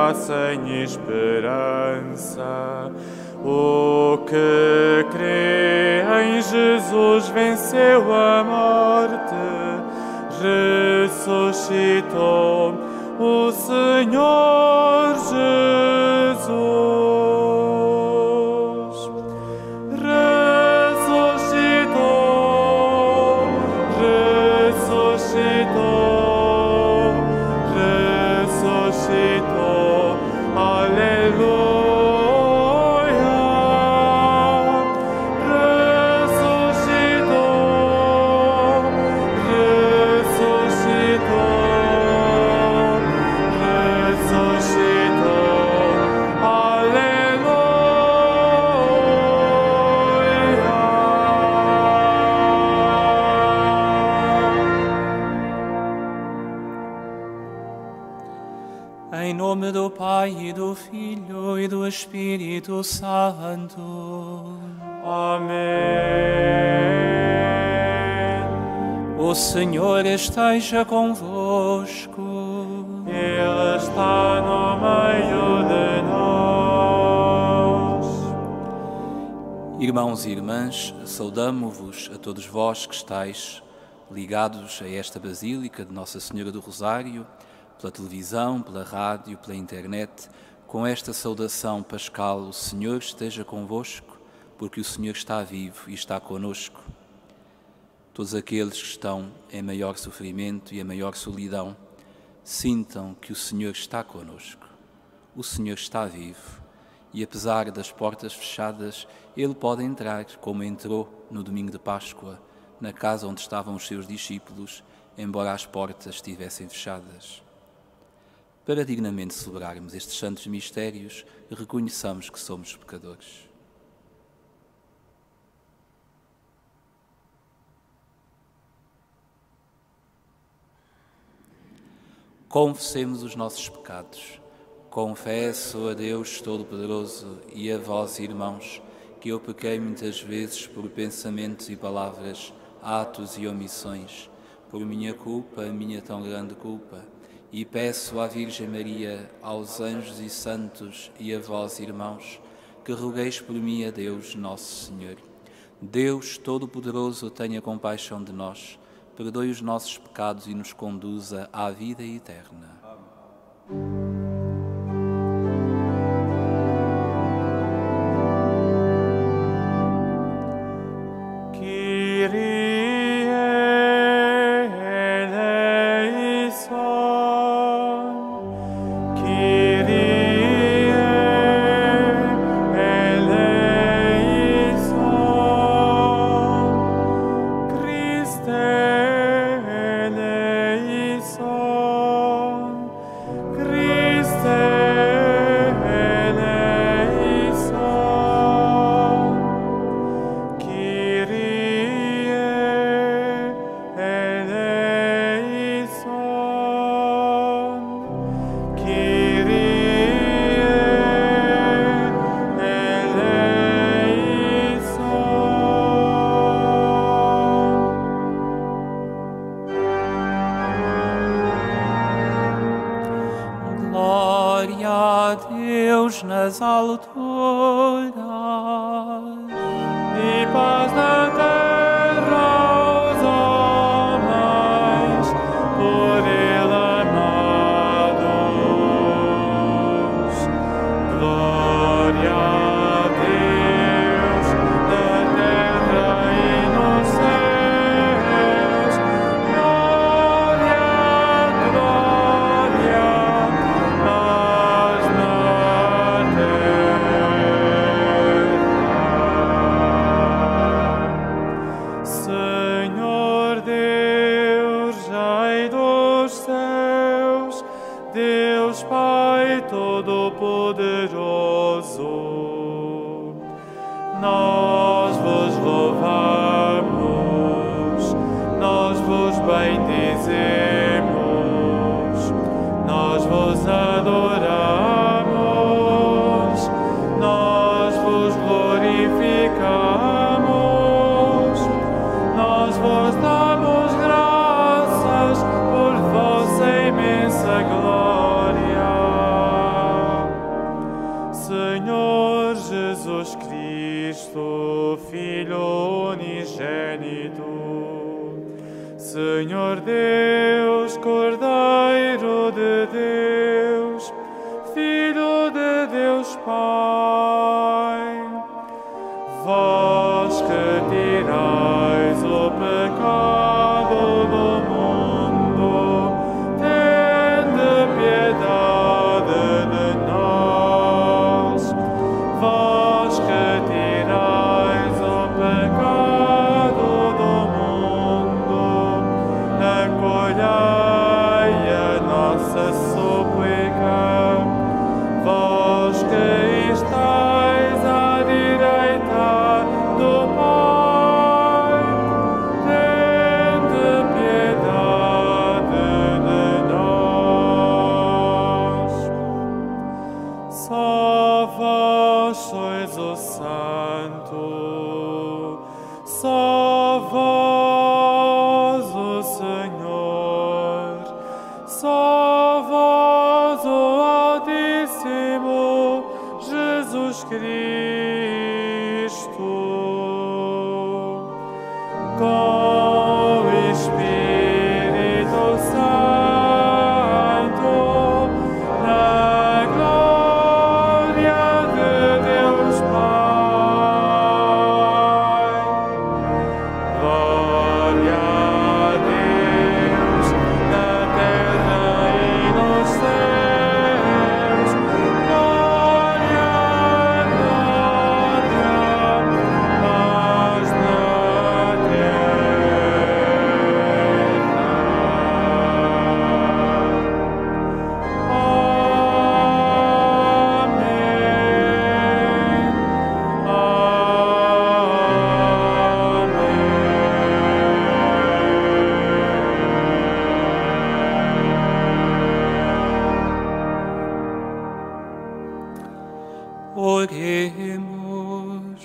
está sem esperança. O que crê em Jesus venceu a morte, ressuscitou o Senhor Jesus. Em nome do Pai, e do Filho, e do Espírito Santo. Amém. O Senhor esteja convosco. Ele está no meio de nós. Irmãos e irmãs, saudamo-vos a todos vós que estáis ligados a esta Basílica de Nossa Senhora do Rosário, pela televisão, pela rádio, pela internet, com esta saudação pascal: o Senhor esteja convosco, porque o Senhor está vivo e está conosco. Todos aqueles que estão em maior sofrimento e em maior solidão, sintam que o Senhor está conosco. O Senhor está vivo e, apesar das portas fechadas, Ele pode entrar, como entrou no domingo de Páscoa, na casa onde estavam os seus discípulos, embora as portas estivessem fechadas. Para dignamente celebrarmos estes santos mistérios, reconheçamos que somos pecadores. Confessemos os nossos pecados. Confesso a Deus Todo-Poderoso e a vós, irmãos, que eu pequei muitas vezes por pensamentos e palavras, atos e omissões, por minha culpa, a minha tão grande culpa. E peço à Virgem Maria, aos anjos e santos e a vós, irmãos, que rogueis por mim a Deus, nosso Senhor. Deus Todo-Poderoso, tenha compaixão de nós, perdoe os nossos pecados e nos conduza à vida eterna. Nas alturas E paz na terra aos homens, por Ele amados. Glória a Deus na terra e nos céus. Glória, glória, paz na Senhor Deus, Rei dos céus, Deus Pai Todo-Poderoso, nós vos louvamos, nós vos bendizemos, nós vos adoramos, nós vos glorificamos. Nós vos damos graças por vossa imensa glória. Senhor Deus, Cordeiro de Deus, Filho de Deus Pai, vós que tirais o pecado do mundo, tende piedade de nós. Vós que tirais o pecado do mundo, acolhei a nossa súplica. Vós que estáis à direita do Pai, tende piedade de nós. Só vós sois o Santo, só vós o Senhor, só vós o Altíssimo Jesus Cristo, com o Espírito Santo, na glória de Deus Pai. Glória a Deus na terra e nos céus. Glória, paz na Oremos.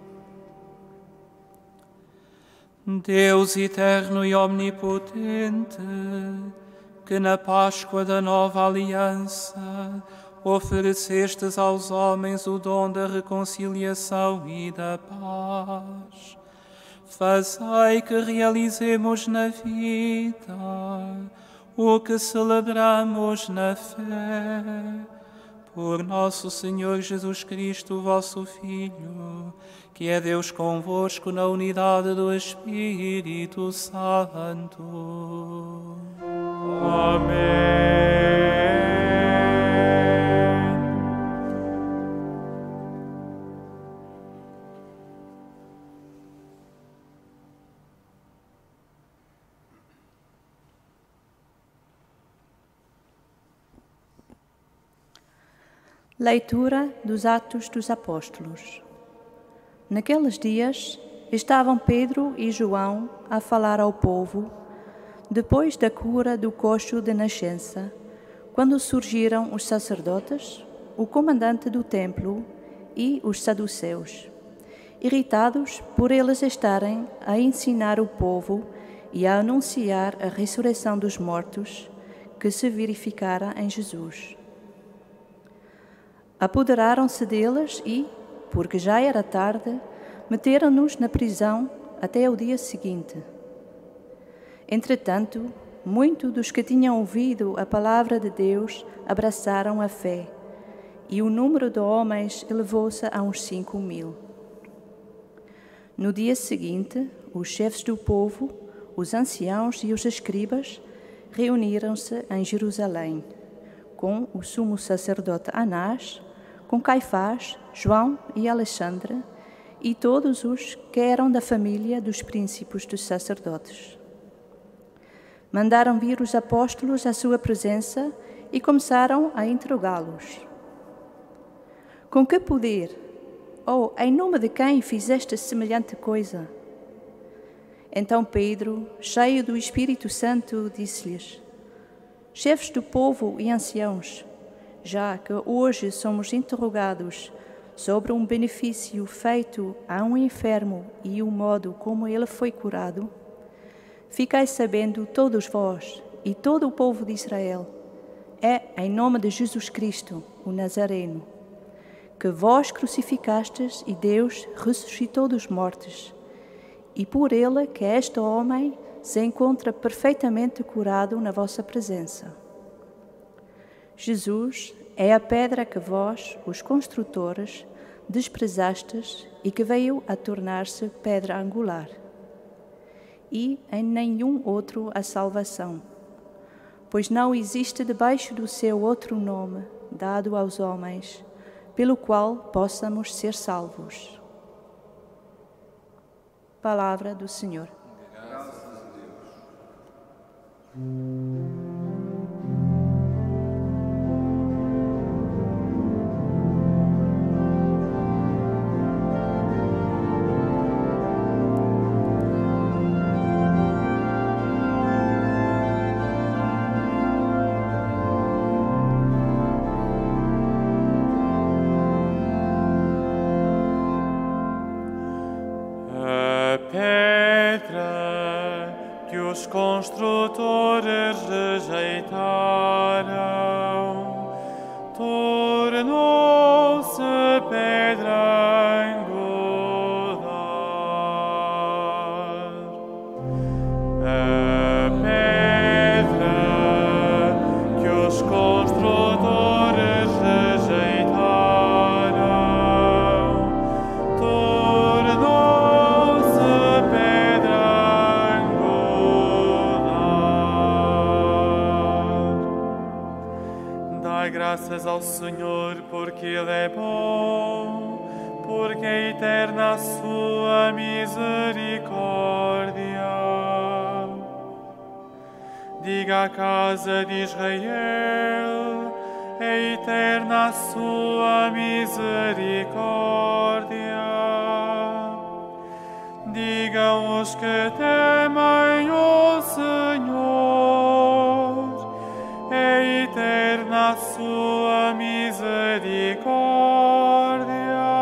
Deus eterno e omnipotente, que na Páscoa da nova aliança oferecestes aos homens o dom da reconciliação e da paz, fazei que realizemos na vida o que celebramos na fé. Por nosso Senhor Jesus Cristo, vosso Filho, que é Deus convosco na unidade do Espírito Santo. Amém. Leitura dos Atos dos Apóstolos. Naqueles dias estavam Pedro e João a falar ao povo, depois da cura do coxo de nascença, quando surgiram os sacerdotes, o comandante do templo e os saduceus, irritados por eles estarem a ensinar o povo e a anunciar a ressurreição dos mortos que se verificara em Jesus. Apoderaram-se deles e, porque já era tarde, meteram-nos na prisão até o dia seguinte. Entretanto, muitos dos que tinham ouvido a palavra de Deus abraçaram a fé, e o número de homens elevou-se a uns 5.000. No dia seguinte, os chefes do povo, os anciãos e os escribas reuniram-se em Jerusalém, com o sumo sacerdote Anás, com Caifás, João e Alexandre, e todos os que eram da família dos príncipes dos sacerdotes. Mandaram vir os apóstolos à sua presença e começaram a interrogá-los. Com que poder, ou em nome de quem fizeste semelhante coisa? Então Pedro, cheio do Espírito Santo, disse-lhes: chefes do povo e anciãos, já que hoje somos interrogados sobre um benefício feito a um enfermo e o modo como ele foi curado, ficai sabendo todos vós e todo o povo de Israel, é em nome de Jesus Cristo, o Nazareno, que vós crucificastes e Deus ressuscitou dos mortos, e por ele que este homem se encontra perfeitamente curado na vossa presença. Jesus é a pedra que vós, os construtores, desprezastes e que veio a tornar-se pedra angular. E em nenhum outro a salvação, pois não existe debaixo do céu outro nome dado aos homens, pelo qual possamos ser salvos. Palavra do Senhor. Graças a Deus. Os construtores rejeitaram, tornou-se pedra angular. A pedra que os construtores rejeitaram, tornou-se pedra graças ao Senhor, porque Ele é bom, porque é eterna a sua misericórdia. Diga à casa de Israel, é eterna a sua misericórdia. Digam os que temem o Senhor, é eterna a sua misericórdia.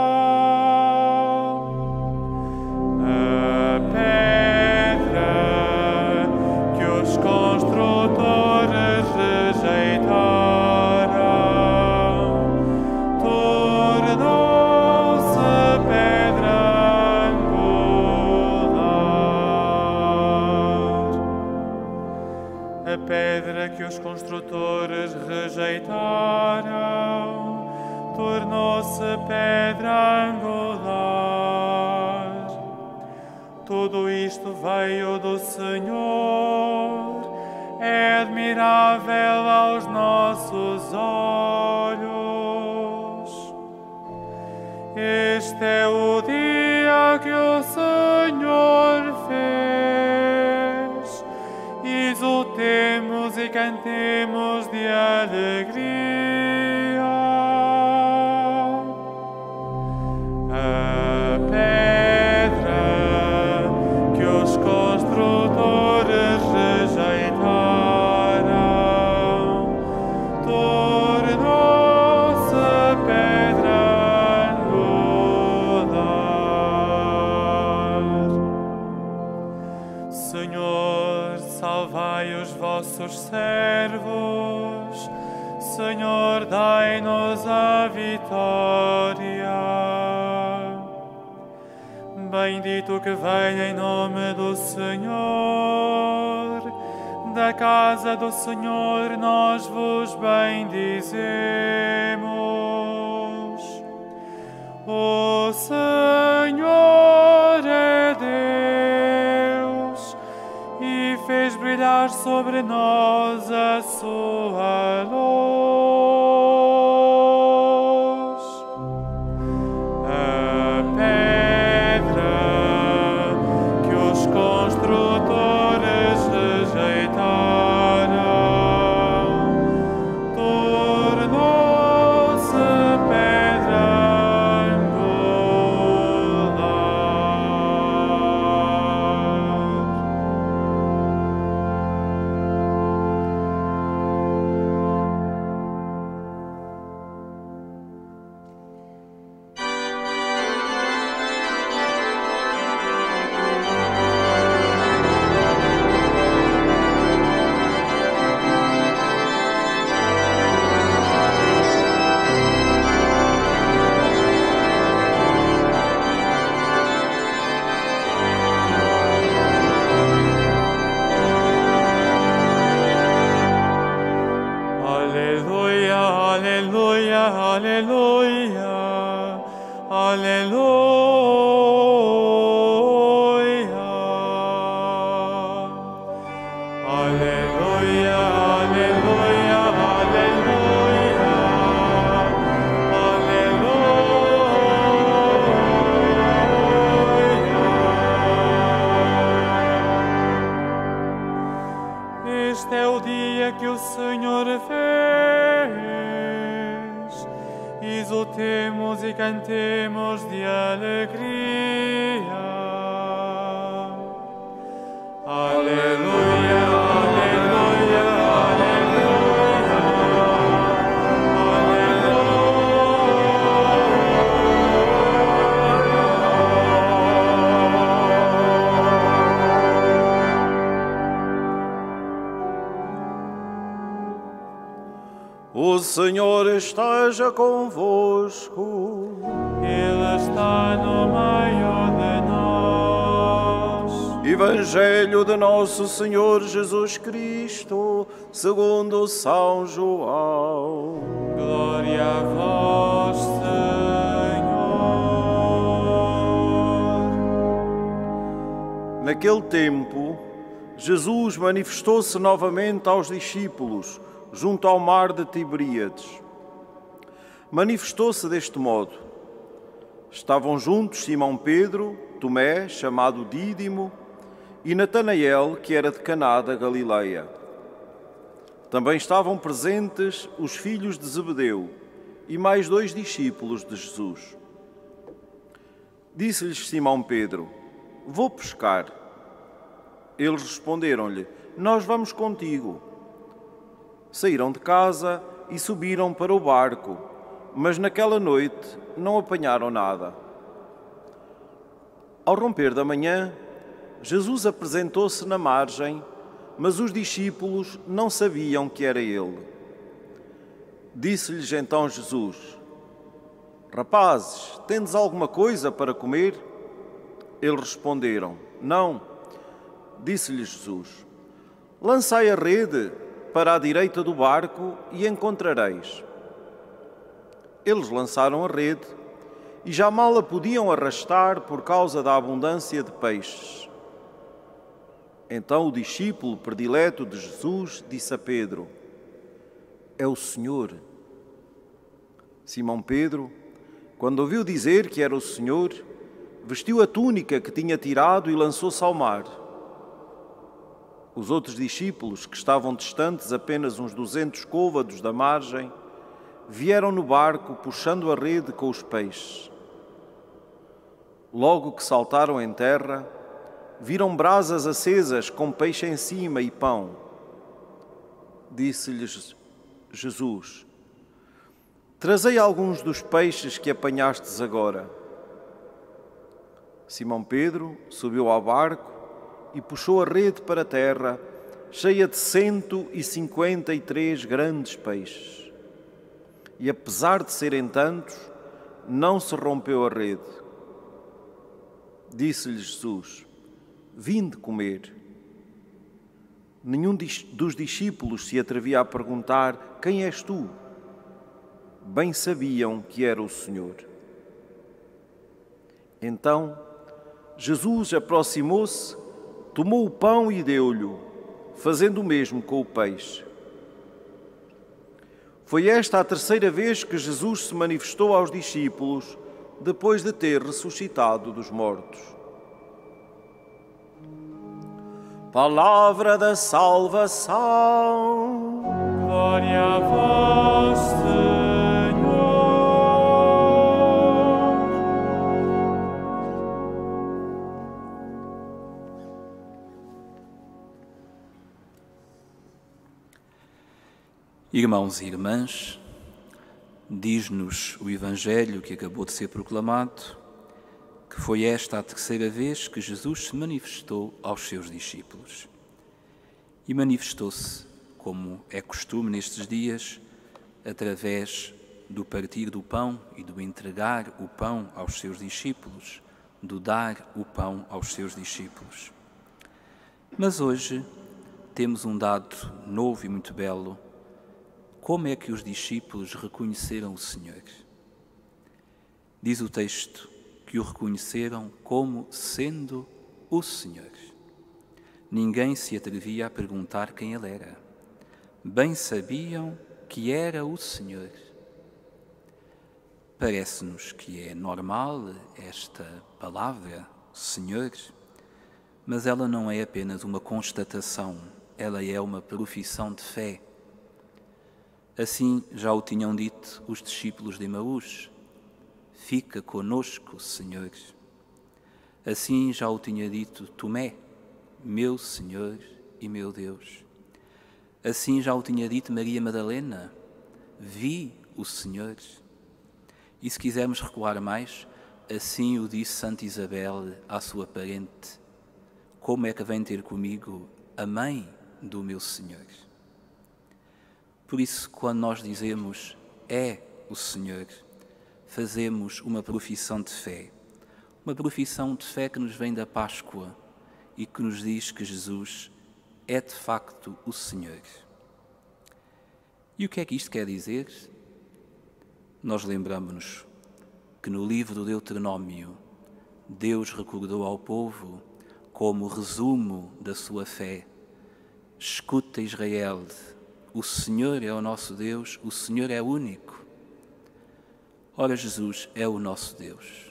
A pedra que os construtores rejeitaram, tornou-se pedra angular. A pedra que os construtores rejeitaram, tornou-se pedra angular. Tudo isto veio do Senhor, é admirável aos nossos olhos. Este é o dia que o Senhor fez, exultemos e cantemos de alegria. A pedra que os construtores rejeitaram, tornou-se pedra angular. Senhor, salvai os vossos servos. Senhor, dai-nos a vitória. Bendito que venha em nome do Senhor. Da casa do Senhor nós vos bendizemos. O Senhor é Deus e fez brilhar sobre nós a sua luz. A pedra que os construtores rejeitaram, tornou-se pedra angular. é o dia que o Senhor fez. Exultemos e cantemos de alegria. Aleluia, aleluia, aleluia, O Senhor esteja convosco. Ele está no meio de nós. Evangelho de Nosso Senhor Jesus Cristo, segundo São João. Glória a vós, Senhor. Naquele tempo, Jesus manifestou-se novamente aos discípulos, junto ao mar de Tiberíades. Manifestou-se deste modo. Estavam juntos Simão Pedro, Tomé, chamado Dídimo, e Natanael, que era de Caná da Galileia. Também estavam presentes os filhos de Zebedeu e mais 2 discípulos de Jesus. Disse-lhes Simão Pedro: Vou pescar. Eles responderam-lhe: Nós vamos contigo. Saíram de casa e subiram para o barco, mas naquela noite não apanharam nada. Ao romper da manhã, Jesus apresentou-se na margem, mas os discípulos não sabiam que era ele. Disse-lhes então Jesus: Rapazes, tendes alguma coisa para comer? Eles responderam: Não. Disse-lhes Jesus: Lançai a rede para a direita do barco e encontrareis. Eles lançaram a rede e já mal a podiam arrastar por causa da abundância de peixes. Então o discípulo predileto de Jesus disse a Pedro: É o Senhor. Simão Pedro, quando ouviu dizer que era o Senhor, vestiu a túnica que tinha tirado e lançou-se ao mar. Os outros discípulos, que estavam distantes apenas uns 200 côvados da margem, vieram no barco puxando a rede com os peixes. Logo que saltaram em terra, viram brasas acesas com peixe em cima e pão. Disse-lhes Jesus: Trazei alguns dos peixes que apanhastes agora. Simão Pedro subiu ao barco e puxou a rede para a terra, cheia de 153 grandes peixes. E apesar de serem tantos, não se rompeu a rede. Disse-lhes Jesus: Vinde comer. Nenhum dos discípulos se atrevia a perguntar: Quem és tu? Bem sabiam que era o Senhor. Então Jesus aproximou-se, tomou o pão e deu-lhe, fazendo o mesmo com o peixe. Foi esta a 3ª vez que Jesus se manifestou aos discípulos, depois de ter ressuscitado dos mortos. Palavra da salvação. Glória a vós, Senhor. Irmãos e irmãs, diz-nos o Evangelho que acabou de ser proclamado, que foi esta a 3ª vez que Jesus se manifestou aos seus discípulos. E manifestou-se, como é costume nestes dias, através do partir do pão e do entregar o pão aos seus discípulos, do dar o pão aos seus discípulos. Mas hoje temos um dado novo e muito belo. Como é que os discípulos reconheceram o Senhor? Diz o texto que o reconheceram como sendo o Senhor. Ninguém se atrevia a perguntar quem ele era. Bem sabiam que era o Senhor. Parece-nos que é normal esta palavra, Senhor, mas ela não é apenas uma constatação, ela é uma profissão de fé. Assim já o tinham dito os discípulos de Emaús: fica conosco, Senhor. Assim já o tinha dito Tomé: meu Senhor e meu Deus. Assim já o tinha dito Maria Madalena: vi o Senhor. E se quisermos recuar mais, assim o disse Santa Isabel à sua parente: como é que vem ter comigo a mãe do meu Senhor? Por isso, quando nós dizemos é o Senhor, fazemos uma profissão de fé. Uma profissão de fé que nos vem da Páscoa e que nos diz que Jesus é de facto o Senhor. E o que é que isto quer dizer? Nós lembramos-nos que no livro do Deuteronômio Deus recordou ao povo como resumo da sua fé: escuta, Israel, o Senhor é o nosso Deus, o Senhor é único. Ora, Jesus é o nosso Deus.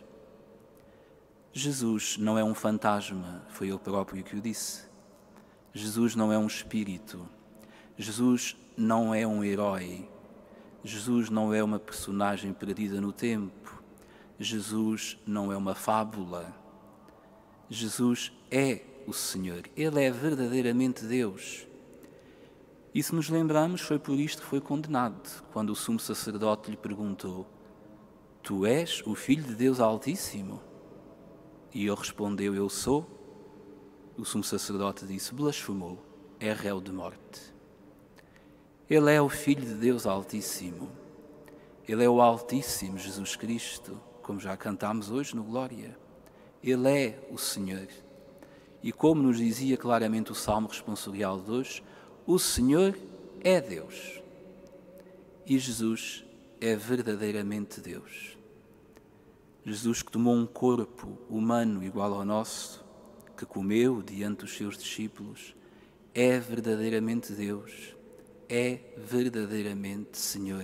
Jesus não é um fantasma, foi Ele próprio que o disse. Jesus não é um espírito. Jesus não é um herói. Jesus não é uma personagem perdida no tempo. Jesus não é uma fábula. Jesus é o Senhor. Ele é verdadeiramente Deus. E se nos lembramos, foi por isto que foi condenado, quando o sumo sacerdote lhe perguntou: tu és o Filho de Deus Altíssimo? E ele respondeu: eu sou. O sumo sacerdote disse: blasfemou, é réu de morte. Ele é o Filho de Deus Altíssimo. Ele é o Altíssimo Jesus Cristo, como já cantámos hoje no Glória. Ele é o Senhor. E como nos dizia claramente o Salmo responsorial de hoje, o Senhor é Deus. E Jesus é verdadeiramente Deus. Jesus, que tomou um corpo humano igual ao nosso, que comeu diante dos seus discípulos, é verdadeiramente Deus, é verdadeiramente Senhor.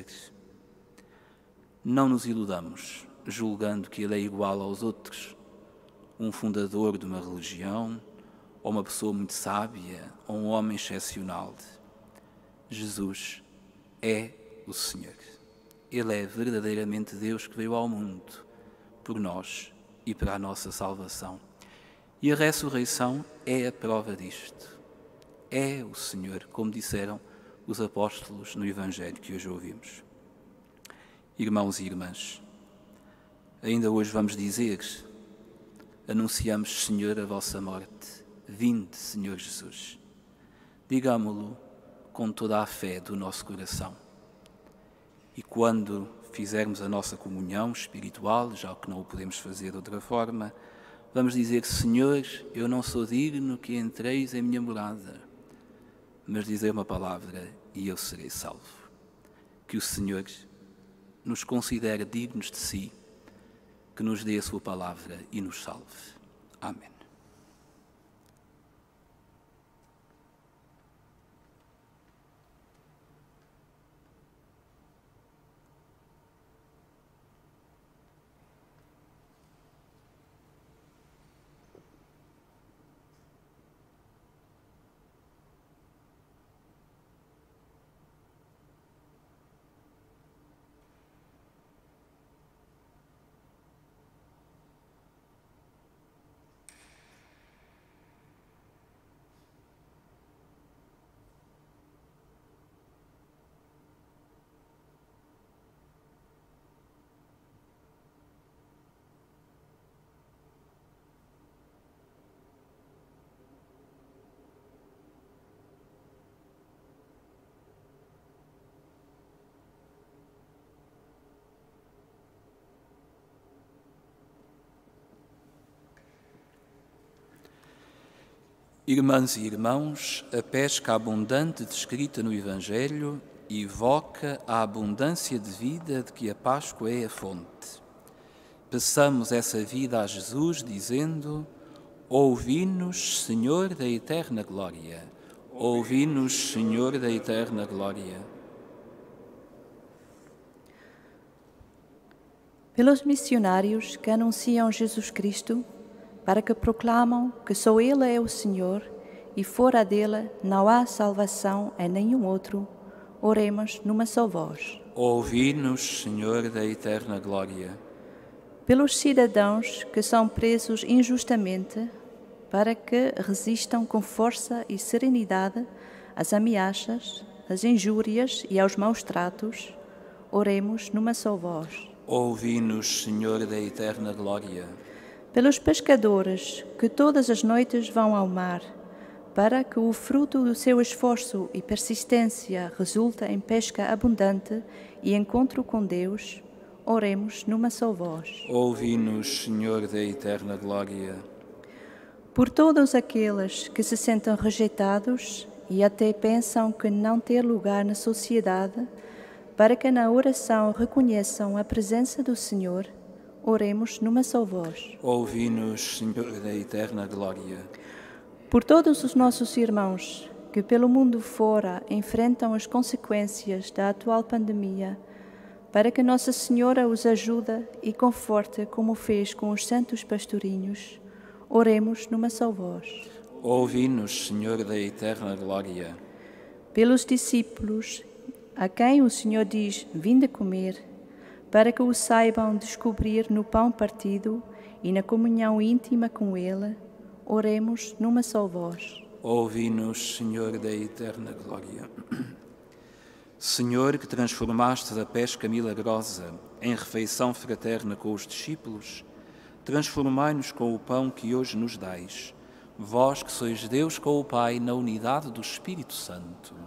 Não nos iludamos, julgando que Ele é igual aos outros, um fundador de uma religião, ou uma pessoa muito sábia, ou um homem excepcional. Jesus é o Senhor. Ele é verdadeiramente Deus que veio ao mundo por nós e para a nossa salvação. E a ressurreição é a prova disto. É o Senhor, como disseram os apóstolos no Evangelho que hoje ouvimos. Irmãos e irmãs, ainda hoje vamos dizer: anunciamos, Senhor, a vossa morte. Vinde, Senhor Jesus. Digamo-lo com toda a fé do nosso coração. E quando fizermos a nossa comunhão espiritual, já que não o podemos fazer de outra forma, vamos dizer: Senhor, eu não sou digno que entreis em minha morada, mas dizer uma palavra e eu serei salvo. Que o Senhor nos considere dignos de si, que nos dê a sua palavra e nos salve. Amém. Irmãs e irmãos, a pesca abundante descrita no Evangelho evoca a abundância de vida de que a Páscoa é a fonte. Peçamos essa vida a Jesus, dizendo: ouvi-nos, Senhor da eterna glória. Ouvi-nos, Senhor da eterna glória. Pelos missionários que anunciam Jesus Cristo, para que proclamam que só Ele é o Senhor e fora dele não há salvação em nenhum outro. Oremos numa só voz. Ouvi-nos, Senhor da eterna glória. Pelos cidadãos que são presos injustamente, para que resistam com força e serenidade às ameaças, às injúrias e aos maus tratos, oremos numa só voz. Ouvi-nos, Senhor da eterna glória. Pelos pescadores que todas as noites vão ao mar, para que o fruto do seu esforço e persistência resulte em pesca abundante e encontro com Deus, oremos numa só voz. Ouvi-nos, Senhor da eterna glória. Por todos aqueles que se sentem rejeitados e até pensam que não têm lugar na sociedade, para que na oração reconheçam a presença do Senhor, oremos numa só voz. Ouvi-nos, Senhor da eterna glória. Por todos os nossos irmãos que pelo mundo fora enfrentam as consequências da atual pandemia, para que Nossa Senhora os ajude e conforte como fez com os santos pastorinhos, oremos numa só voz. Ouvi-nos, Senhor da eterna glória. Pelos discípulos a quem o Senhor diz, vinde comer, para que o saibam descobrir no pão partido e na comunhão íntima com Ele, oremos numa só voz. Ouvi-nos, Senhor da eterna glória. Senhor, que transformaste a pesca milagrosa em refeição fraterna com os discípulos, transformai-nos com o pão que hoje nos dais, vós que sois Deus com o Pai na unidade do Espírito Santo.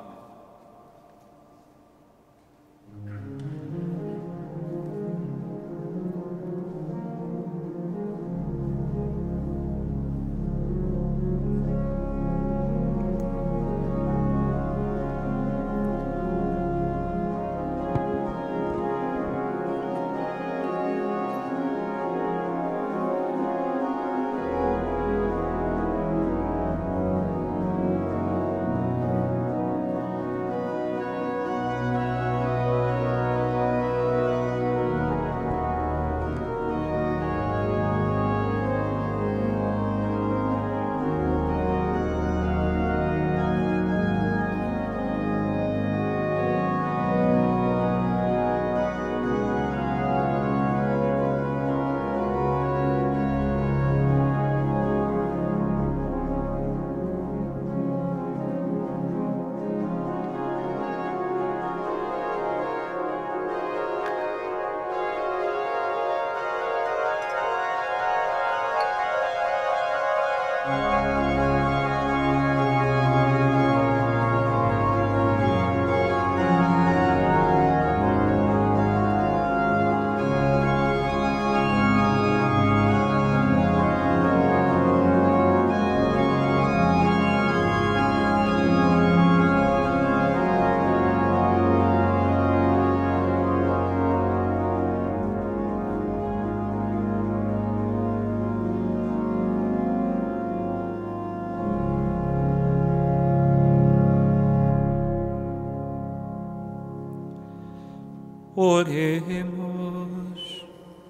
Oremos.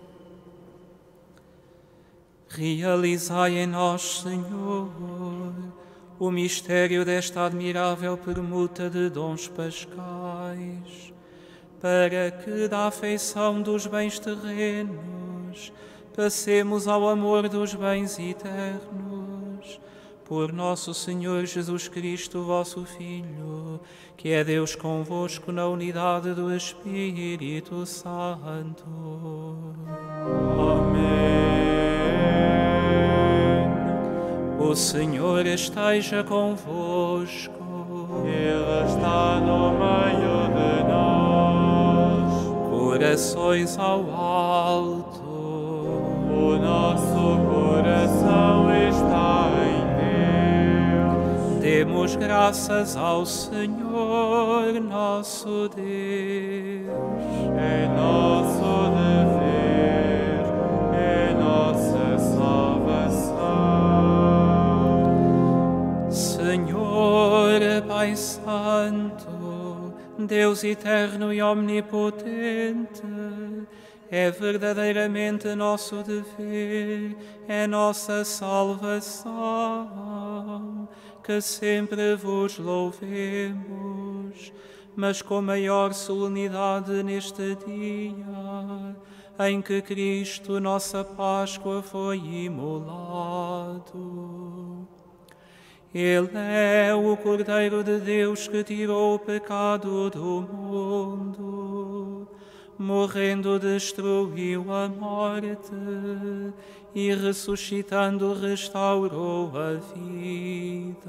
Realizai em nós, Senhor, o mistério desta admirável permuta de dons pascais, para que da afeição dos bens terrenos passemos ao amor dos bens eternos. Por nosso Senhor Jesus Cristo, vosso Filho, que é Deus convosco na unidade do Espírito Santo. Amém. O Senhor esteja convosco. Ele está no meio de nós. Corações ao alto. O nosso coração está em Deus. Demos graças ao Senhor, nosso Deus. É nosso dever, é nossa salvação. Senhor, Pai Santo, Deus eterno e omnipotente, é verdadeiramente nosso dever, é nossa salvação, que sempre vos louvemos, mas com maior solenidade neste dia, em que Cristo, nossa Páscoa, foi imolado. Ele é o Cordeiro de Deus que tirou o pecado do mundo. Morrendo, destruiu a morte e, ressuscitando, restaurou a vida.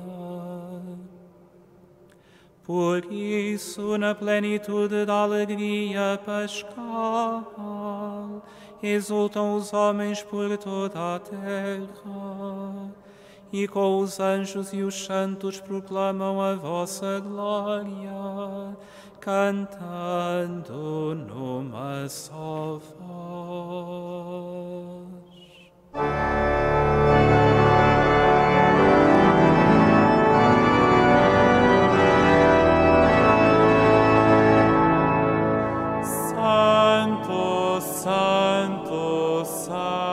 Por isso, na plenitude da alegria pascal, exultam os homens por toda a terra, e com os anjos e os santos proclamam a vossa glória, cantando numa só voz. Santo, Santo, Santo.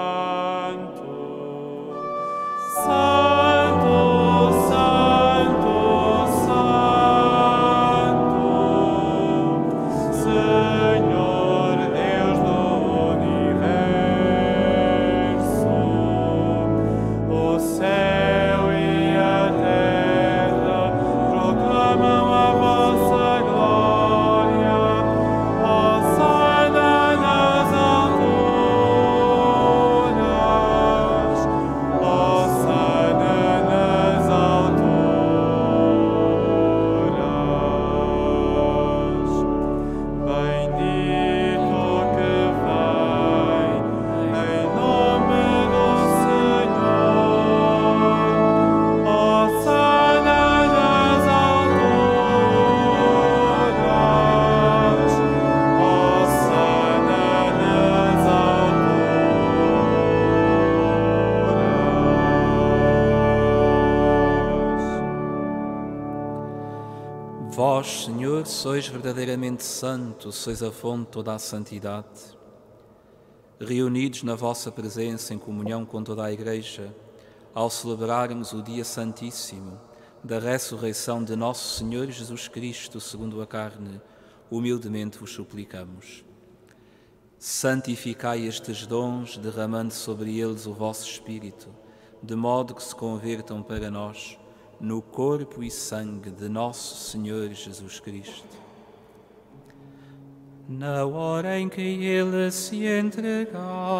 Vós, Senhor, sois verdadeiramente santo, sois a fonte de toda a santidade. Reunidos na vossa presença em comunhão com toda a Igreja, ao celebrarmos o dia santíssimo da ressurreição de nosso Senhor Jesus Cristo, segundo a carne, humildemente vos suplicamos. Santificai estes dons, derramando sobre eles o vosso Espírito, de modo que se convertam para nós no corpo e sangue de nosso Senhor Jesus Cristo. Na hora em que ele se entregava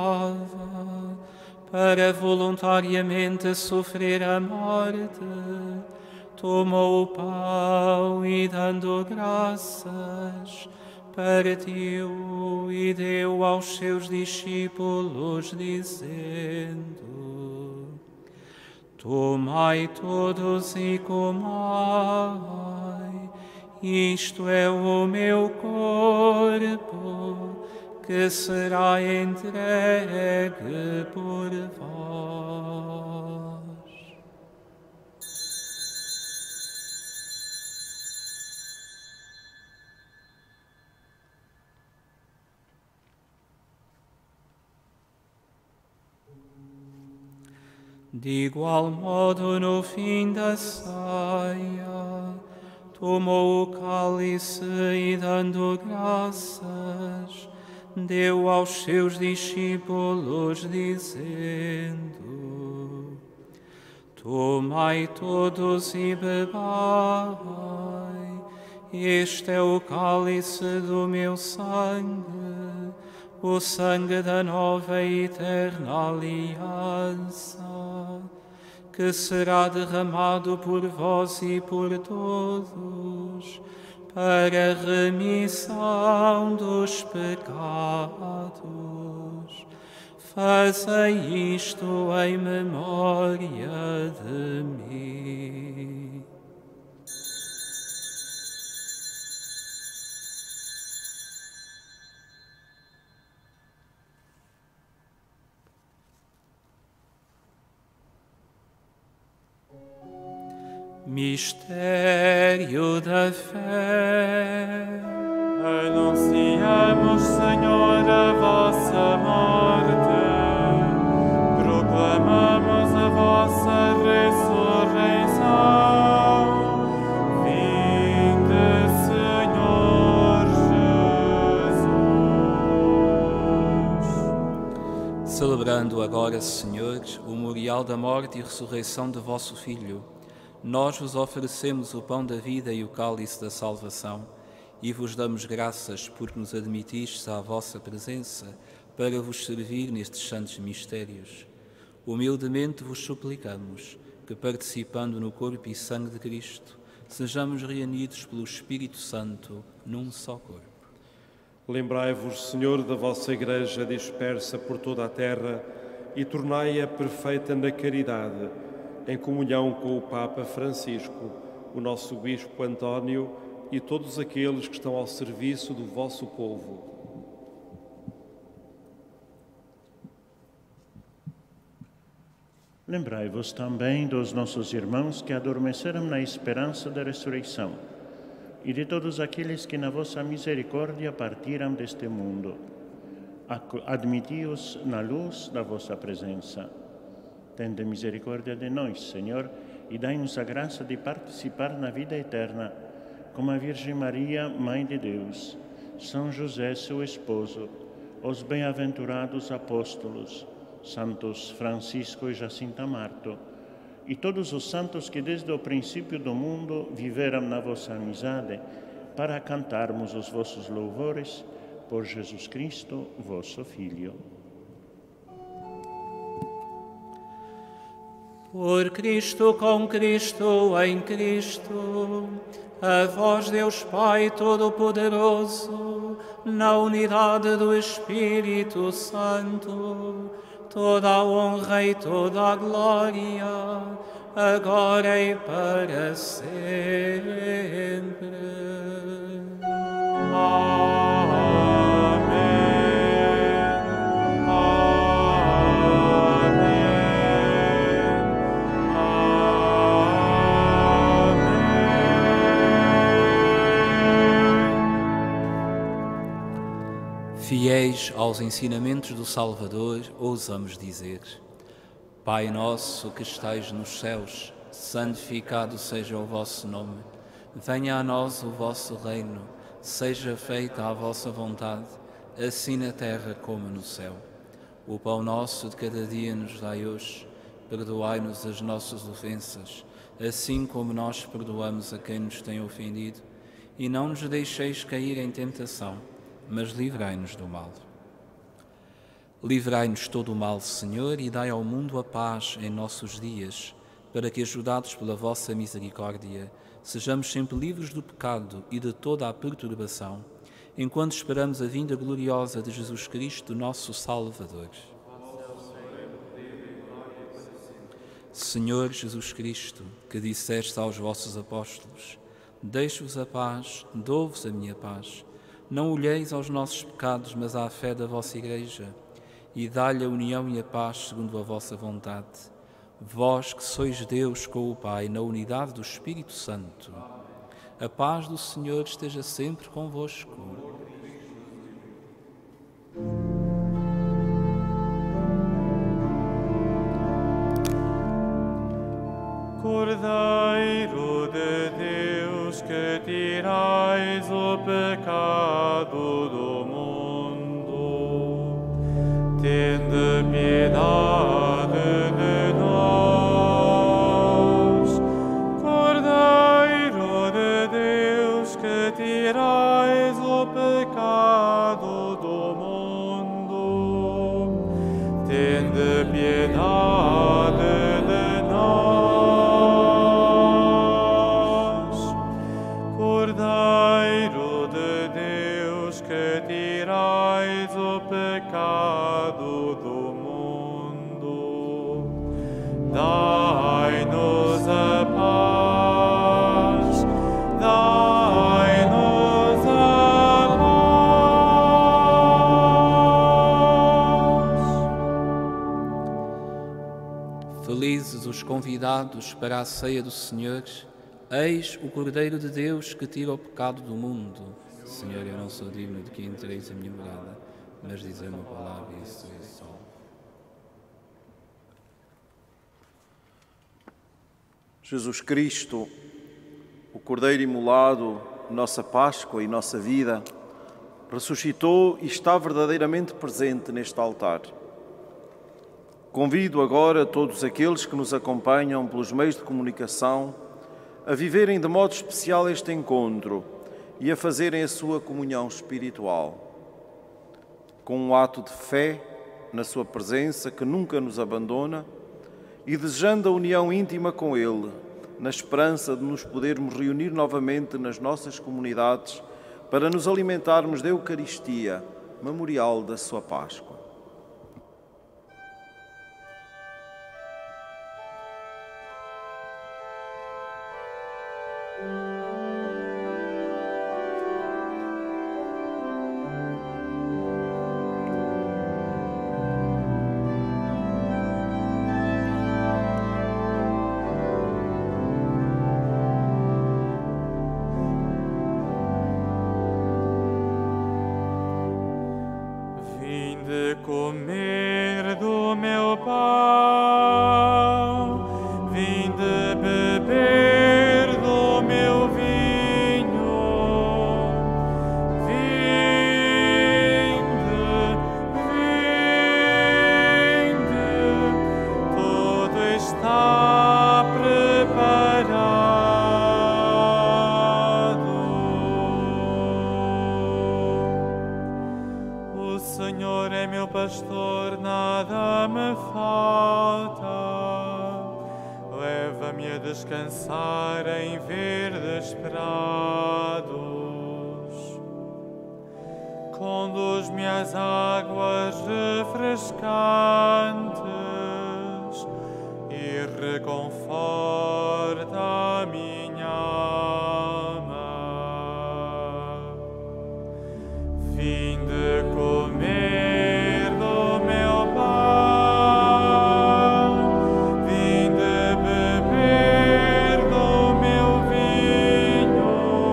para voluntariamente sofrer a morte, tomou o pão e, dando graças, partiu e deu aos seus discípulos, dizendo: Tomai todos e comai, isto é o meu corpo, que será entregue por vós. De igual modo, no fim da ceia, tomou o cálice e, dando graças, deu aos seus discípulos, dizendo: Tomai todos e bebai, este é o cálice do meu sangue, o sangue da nova e eterna aliança, que será derramado por vós e por todos, para a remissão dos pecados. Fazei isto em memória de mim. Mistério da fé. Anunciamos, Senhor, a vossa morte, proclamamos a vossa ressurreição. Celebrando agora, Senhor, o memorial da morte e ressurreição de vosso Filho, nós vos oferecemos o pão da vida e o cálice da salvação e vos damos graças porque nos admitistes à vossa presença para vos servir nestes santos mistérios. Humildemente vos suplicamos que, participando no corpo e sangue de Cristo, sejamos reunidos pelo Espírito Santo num só corpo. Lembrai-vos, Senhor, da vossa Igreja dispersa por toda a terra e tornai-a perfeita na caridade, em comunhão com o Papa Francisco, o nosso Bispo António e todos aqueles que estão ao serviço do vosso povo. Lembrai-vos também dos nossos irmãos que adormeceram na esperança da ressurreição e de todos aqueles que na vossa misericórdia partiram deste mundo. Admiti-os na luz da vossa presença. Tende misericórdia de nós, Senhor, e dai-nos a graça de participar na vida eterna, como a Virgem Maria, Mãe de Deus, São José, seu esposo, os bem-aventurados apóstolos, Santos Francisco e Jacinta Marto, e todos os santos que desde o princípio do mundo viveram na vossa amizade, para cantarmos os vossos louvores por Jesus Cristo, vosso Filho. Por Cristo, com Cristo, em Cristo, a vós, Deus Pai Todo-Poderoso, na unidade do Espírito Santo, toda a honra e toda a glória, agora e para sempre. Fiéis aos ensinamentos do Salvador, ousamos dizer: Pai nosso que estais nos céus, santificado seja o vosso nome. Venha a nós o vosso reino, seja feita a vossa vontade, assim na terra como no céu. O pão nosso de cada dia nos dai hoje, perdoai-nos as nossas ofensas, assim como nós perdoamos a quem nos tem ofendido, e não nos deixeis cair em tentação, mas livrai-nos do mal. Livrai-nos todo o mal, Senhor, e dai ao mundo a paz em nossos dias, para que, ajudados pela vossa misericórdia, sejamos sempre livres do pecado e de toda a perturbação, enquanto esperamos a vinda gloriosa de Jesus Cristo, nosso Salvador. Senhor Jesus Cristo, que disseste aos vossos apóstolos: deixo-vos a paz, dou-vos a minha paz. Não olheis aos nossos pecados, mas à fé da vossa Igreja, e dá-lhe a união e a paz segundo a vossa vontade. Vós que sois Deus com o Pai, na unidade do Espírito Santo. A paz do Senhor esteja sempre convosco. Cordeiro de Deus, que tirais o pecado do mundo, tende piedade de nós. Cordeiro de Deus, que tirais o pecado do mundo, tende piedade de nós. Cordeiro de Deus, que tirais o pecado do mundo, dai-nos a paz, dai-nos a paz. Felizes os convidados para a ceia do Senhor. Eis o Cordeiro de Deus que tira o pecado do mundo. Senhor, eu não sou digno de que entreis a minha morada, mas dizei uma palavra e serei salvo. Jesus Cristo, o Cordeiro imolado, nossa Páscoa e nossa vida, ressuscitou e está verdadeiramente presente neste altar. Convido agora todos aqueles que nos acompanham pelos meios de comunicação a viverem de modo especial este encontro e a fazerem a sua comunhão espiritual, com um ato de fé na sua presença que nunca nos abandona e desejando a união íntima com Ele, na esperança de nos podermos reunir novamente nas nossas comunidades para nos alimentarmos da Eucaristia, memorial da sua Páscoa. Comer do meu pão, vinde beber do meu vinho, vinde, tudo está preparado. O Senhor é meu pastor, nada me falta. Leva-me a descansar em verdes prados. Conduz-me às águas refrescantes e reconforta a minha alma. Vinde comer do meu pão, vinde beber do meu vinho,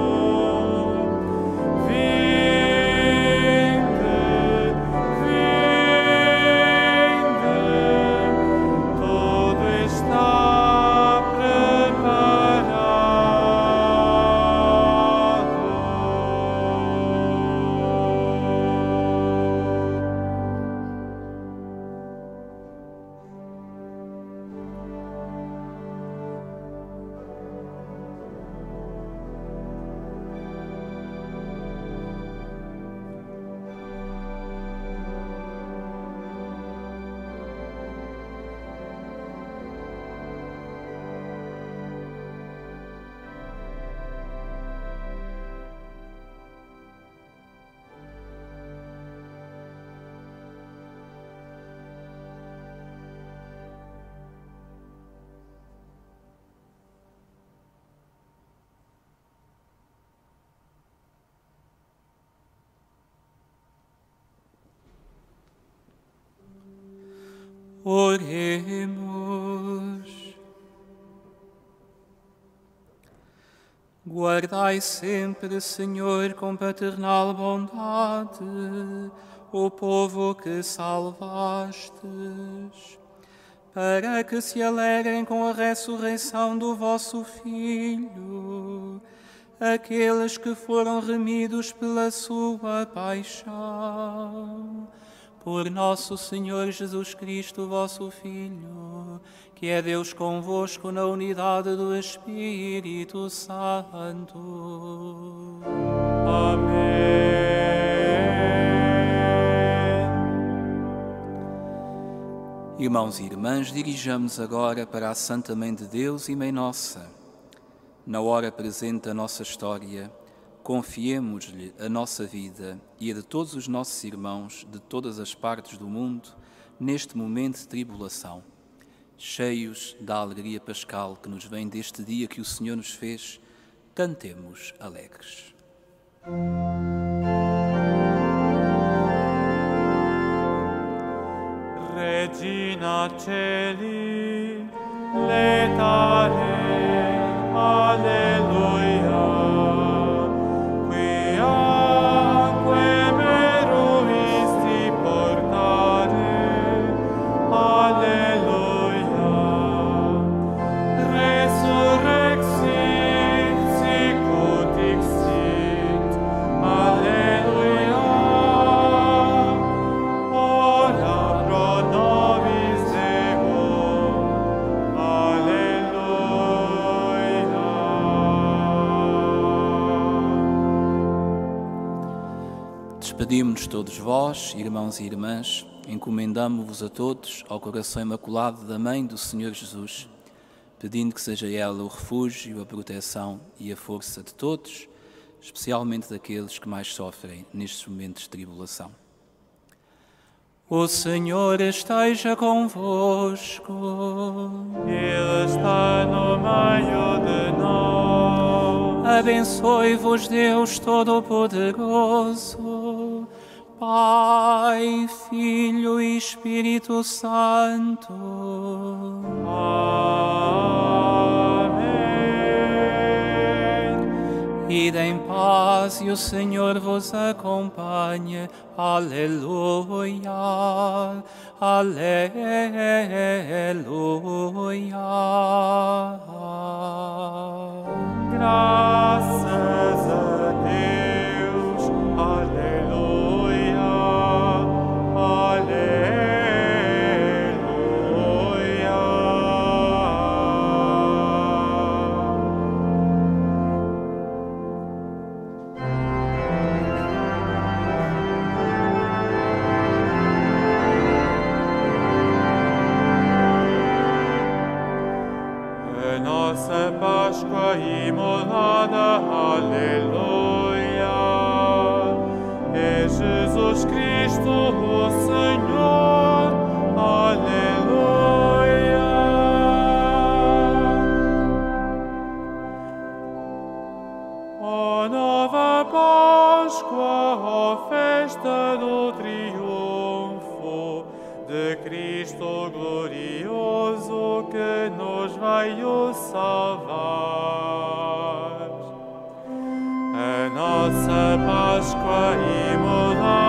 tudo está preparado. Oremos. Guardai sempre, Senhor, com paternal bondade, o povo que salvastes, para que se alegrem com a ressurreição do vosso Filho, aqueles que foram remidos pela sua paixão. Por nosso Senhor Jesus Cristo, vosso Filho, que é Deus convosco na unidade do Espírito Santo. Amém. Irmãos e irmãs, dirijamos agora para a Santa Mãe de Deus e Mãe Nossa. Na hora presente da nossa história, confiemos-lhe a nossa vida e a de todos os nossos irmãos de todas as partes do mundo neste momento de tribulação. Cheios da alegria pascal que nos vem deste dia que o Senhor nos fez, cantemos alegres. Regina Celi, letare, alleluia. Ora pro nobis Despedimos-nos todos vós, irmãos e irmãs, encomendamo-vos a todos ao coração imaculado da Mãe do Senhor Jesus, pedindo que seja ela o refúgio, a proteção e a força de todos, especialmente daqueles que mais sofrem nestes momentos de tribulação. O Senhor esteja convosco. Ele está no meio de nós. Abençoe-vos Deus Todo-Poderoso, Pai, Filho e Espírito Santo. Amém. Ide em paz e o Senhor vos acompanhe. Aleluia, aleluia. Graças a Deus. Aleluia, aleluia. A nossa Páscoa imolada, aleluia, é Jesus Cristo o Senhor, aleluia. Ó nova Páscoa, ó festa do triunfo de Cristo glorioso que nos veio salvar. A nossa Páscoa imolada,